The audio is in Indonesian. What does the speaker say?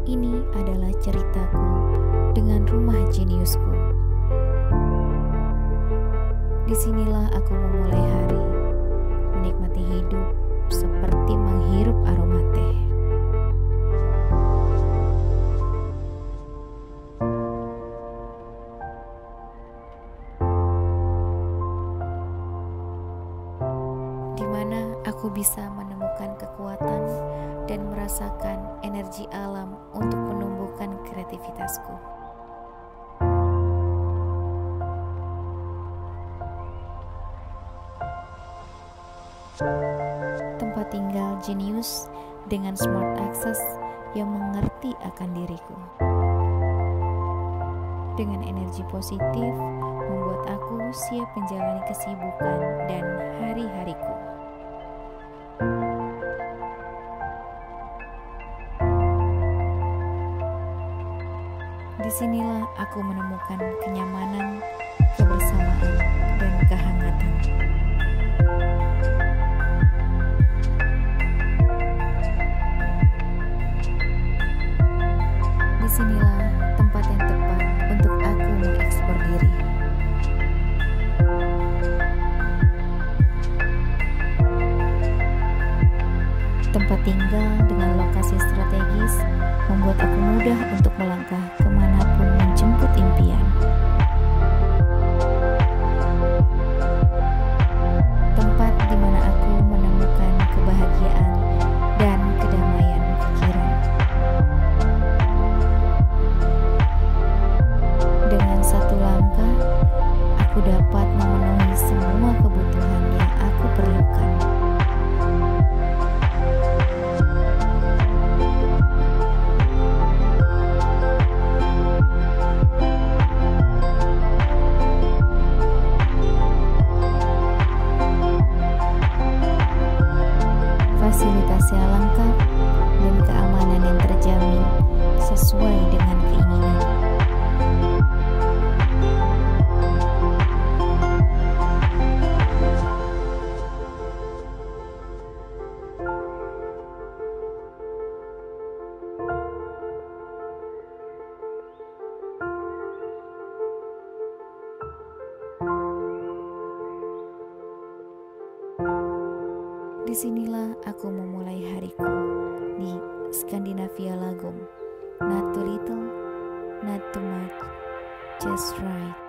Ini adalah ceritaku dengan rumah jeniusku. Disinilah aku memulai hari, menikmati hidup seperti menghirup aroma teh. Di mana aku bisa menemukan kekuatan dan merasakan energi alam untuk menumbuhkan kreativitasku. Tempat tinggal jenius dengan smart access yang mengerti akan diriku. Dengan energi positif membuat aku siap menjalani kesibukan dan hari-hariku. Disinilah aku menemukan kenyamanan, kebersamaan, dan kehangatan. Disinilah tempat yang tepat untuk aku mengeksplor diri. Tempat tinggal dengan lokasi strategis membuat aku mudah untuk melangkah kemanapun menjemput impian. Tempat di mana aku menemukan kebahagiaan dan kedamaian pikiran. Dengan satu langkah, aku dapat memenuhi semua kebutuhan yang aku perlukan. Fasilitas yang lengkap dan keamanan yang terjamin sesuai dengan keinginan. Disinilah aku memulai hariku di Scandinavia Lagom. Not too little, not too much, just right.